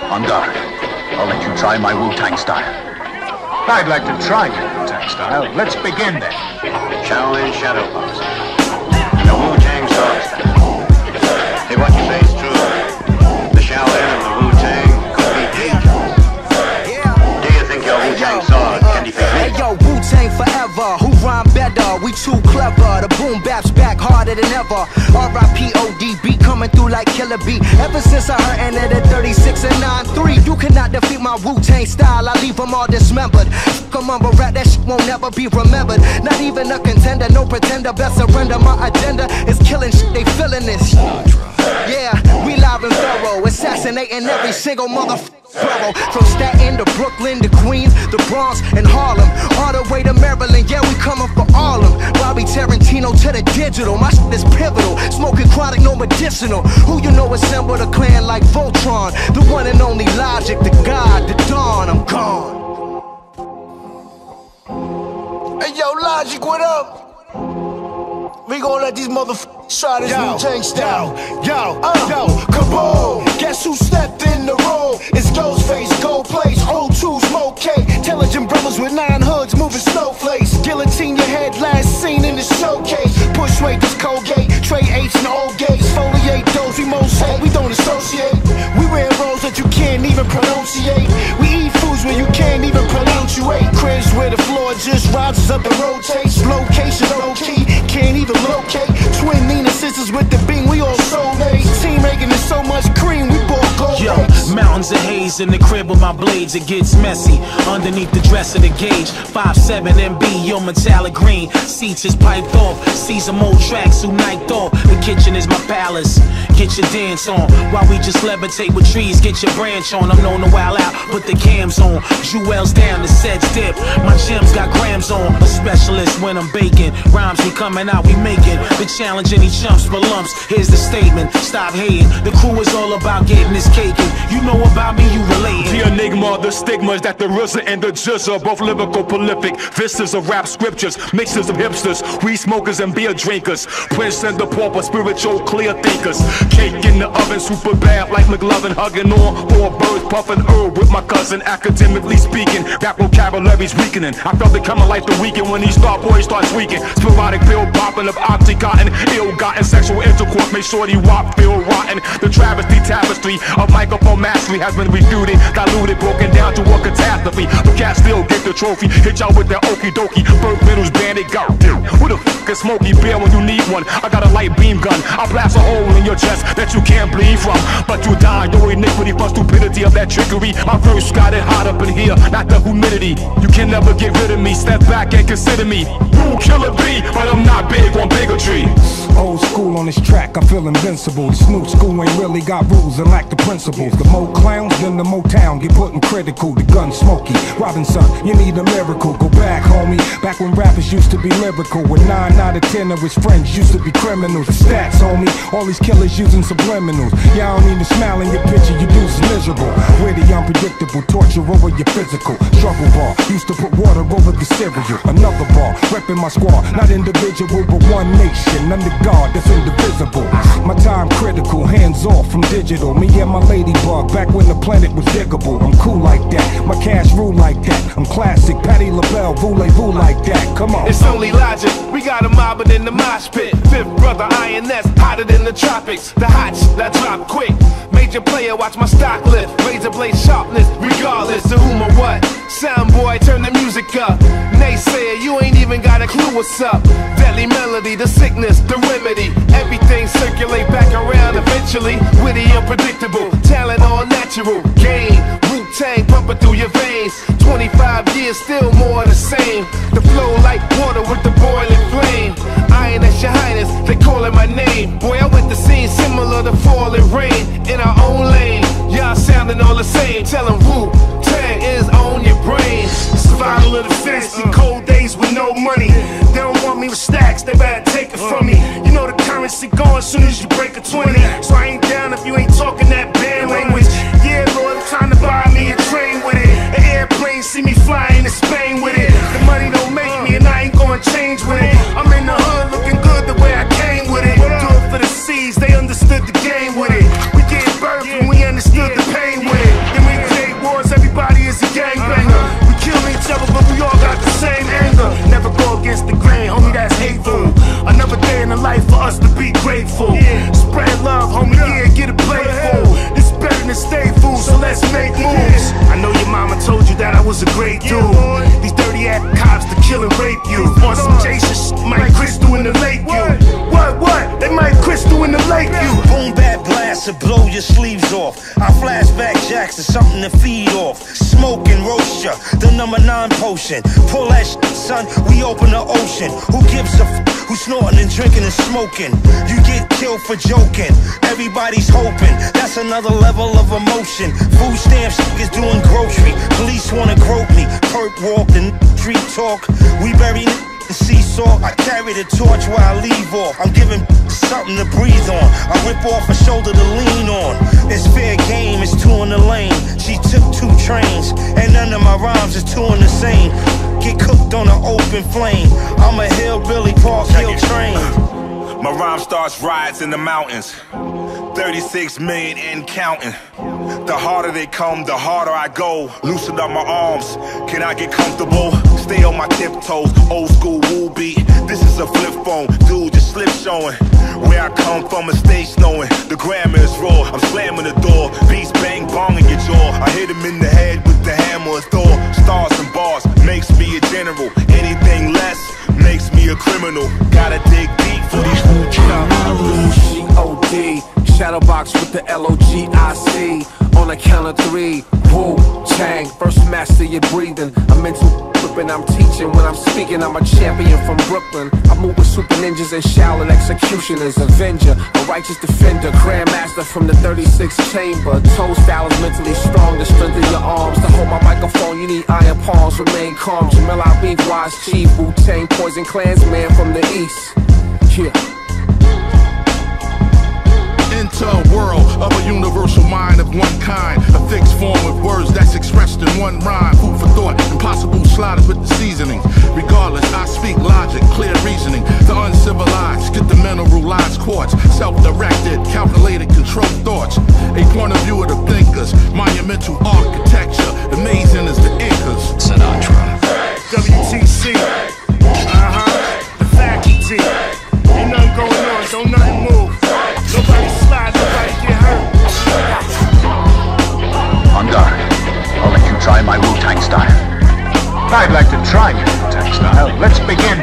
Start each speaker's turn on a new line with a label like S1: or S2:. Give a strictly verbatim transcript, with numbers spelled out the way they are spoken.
S1: On guard. I'll let you try my Wu-Tang style.
S2: I'd like to try your Wu-Tang style. Let's begin then.
S3: Shaolin Shadow Boxing. And the Wu-Tang sword style. Hey, what you say is true. The Shaolin and the Wu-Tang could be dangerous. Do you think your Wu-Tang sword can defeat me?
S4: Hey yo, Wu-Tang forever. Who rhyme better? We too clever. The boom bap's back harder than ever. R I P O D B coming through like Killer B. Ever since I heard N at thirty-six and nine three, you cannot defeat my Wu-Tang style. I leave them all dismembered. Come on, but rap, that shit won't never be remembered. Not even a contender, no pretender. Best surrender. My agenda is killing shit. They feeling this. Yeah, we live and thorough, assassinating every single motherfucker. Borough. From Staten to Brooklyn to Queens, the Bronx and Harlem, all the way to Maryland. Yeah, we coming for all of them. Bobby Tarantino to the digital. My shit is pivotal. Smoking chronic, no medicinal. Who you know assembled a clan like Voltron? The one and only Logic, the God, the Dawn. I'm gone.
S5: Hey yo, Logic, what up? We gon' let these motherfuckers try this Wu-Tang style. Yo, yo, uh, yo, kaboom! Guess who stepped in the room? It's Ghostface, Gold Place, O two, Smoke K. Intelligent brothers with nine hoods moving snowflakes. Guillotine your head, last seen in the showcase. Push weight, this Colgate, Trey H and old gates. Foliate those we most hate, we don't associate. We wear roles that you can't even pronunciate. We eat foods where you can't even pronunciate. Cribs where the floor just rises up and rotates. Location low-key, can't even locate. Twin Nina sisters with the beam, we all soulmates. Team making it so much cream, we bought gold.
S6: Yo, mountains of haze in the crib with my blades, it gets messy. Underneath the dress of the gauge, five seven M B, yo metallic green. Seats is piped off, see some old tracks who niked off. The kitchen is my palace, get your dance on. While we just levitate with trees, get your branch on. I'm known to wild out, put the cams on. Jewels down, the sets dip, my gems got grams on. A specialist when I'm baking, rhymes be coming out, we making. The challenge any chumps for lumps, here's the statement, stop hating. The crew is all about getting this cake. You know about me, you relating.
S7: The enigma, the stigmas that the R Z A and the J Z A, both lyrical prolific. Vistas of rap scriptures, mixes of hipsters, weed smokers and beer drinkers. Prince and the pauper, spiritual clear thinkers. Cake in the oven, super bad like McLovin, hugging on four birds, puffing herb with my cousin. Academically speaking, rap vocabulary's weakening. I felt it coming like the weekend when these star boys start tweaking. Sporadic pill popping of oxycontin, ill-gotten sexual intercourse, make sure the wop feel rotten. The travesty tapestry of microphone mastery has been refuted, diluted, broken down to a catastrophe. But cats still get the trophy, hit y'all with that okie dokie. Bird middles bandit go. Who the fuck is Smokey Bear when you need one? I got a light beam gun, I blast a hole in your chest that you can't bleed from. But you die, your iniquity for stupidity of that trickery. My verse got it hot up in here, not the humidity. You can never get rid of me, step back and consider me. Rule killer B, but I'm not big on bigotry.
S8: Old school on this track, I feel invincible. This new school ain't really got rules and lack the principles. The more clowns, then the more town get put in critical. The gun smoky, Robinson, you need a miracle. Go back, homie, back when rappers used to be lyrical. With nine out of ten of his friends used to be criminals. The stats, homie, all these killers using subliminals. Yeah, I don't even smile in your picture, you dudes miserable. Witty, unpredictable, torture over your physical. Struggle bar, used to put water over the cereal. Another bar, repping my squad, not individual, but one nation. Under God, that's indivisible. My time critical, hands off from digital. Me and my ladybug, back when the planet was diggable. I'm cool like that, my cash rule like that. I'm classic, Patti LaBelle, voulez-vous like that. Come on.
S5: It's only Logic, we got a mobbing in the mosh pit. Fifth brother, I N S, hotter than the tropics. The hot shit that drop quick. Major player, watch my stock lift. Razor blade sharpness, regardless of whom or what. Sound boy, turn the music up. Naysayer, you ain't even got a clue what's up. Deadly melody, the sickness, the remedy. Everything circulate back around eventually. Witty, unpredictable, talent all natural. Game, Wu-Tang pumping through your veins. twenty-five years, still more the same. The flow like water with the boiling flame. Iron as your highness, they calling my name. Boy, I went the scene similar to falling rain. In our own lane, y'all sounding all the same. Tell them Wu-Tang is on your brain.
S9: Survival of the fence in cold days with no money. They don't want me with stacks, they better take it from me. You know the currency gone soon as you break a twenty. So I ain't down if you ain't talking that band language. Yeah, Lord, I'm trying to buy me a train with it. An airplane, see me flying to Spain with it. The money don't make me and I ain't gonna change with it. I'm in the hood looking good the way I came with it. Do it for the seeds, they understood the game with it. We gave birth and we understood the pain with it. rape you. On some Jason shit, might crystal in the lake you. What, what? They might crystal in the lake you.
S10: Boom, bad blast to blow your sleeves off. I flashback jacks to something to feed off. Smoke and roast ya, the number nine potion. Pull that shit, son, we open the ocean. Who gives a f? Who's snorting and drinking and smoking? You get killed for joking. Everybody's hoping. That's another level of emotion. Food stamps is doing grocery. Police wanna grope me. Perp walk and street talk. We bury in seesaw. I carry the torch while I leave off. I'm giving something to breathe on. I rip off a shoulder to lean on. It's fair game, it's two in the lane. She took two trains, and none of my rhymes is two in the same. Get cooked on an open flame. I'm a hillbilly, Park Hill train.
S5: My rhyme starts riots in the mountains. thirty-six million and counting. The harder they come, the harder I go. Loosen up my arms, can I get comfortable? Stay on my tiptoes, old school woo beat. This is a flip phone, dude, just slip showing. Where I come from, a stage knowing. The grammar is raw, I'm slamming the door. Beats bang bong in your jaw. I hit him in the head with the hammer of Thor. Stars and bars, makes me a general. Anything less, makes me a criminal. Gotta dig deep for these G O D, shadow box with the L O G I C. On a count of three, Wu-Tang, first master your breathing. I'm into flipping, I'm teaching when I'm speaking. I'm a champion from Brooklyn. I move with super ninjas and Shaolin executioners. Avenger, a righteous defender, grandmaster from the thirty-sixth chamber. Toe style is mentally strong, the strength of your arms. To hold my microphone, you need iron palms. Remain calm, Jamel I beef, wise chief. Wu-Tang, poison clansman from the east. Yeah.
S11: Into a world of a universal mind of one kind. A fixed form of words that's expressed in one rhyme. Food for thought, impossible slaughtered with the seasonings. Regardless, I speak logic, clear reasoning. The uncivilized get the mineralized quartz. Self-directed, calculated, controlled thoughts. A point of view of the thinkers. Monumental architecture, amazing as the Incas.
S1: Sinatra.
S9: W T C. Uh-huh. The faculty. Ain't nothing going on, don't nothing move. Nobody slide, nobody get hurt.
S1: On guard. I'll let you try my Wu-Tang style.
S2: I'd like to try your Wu-Tang style. Let's begin.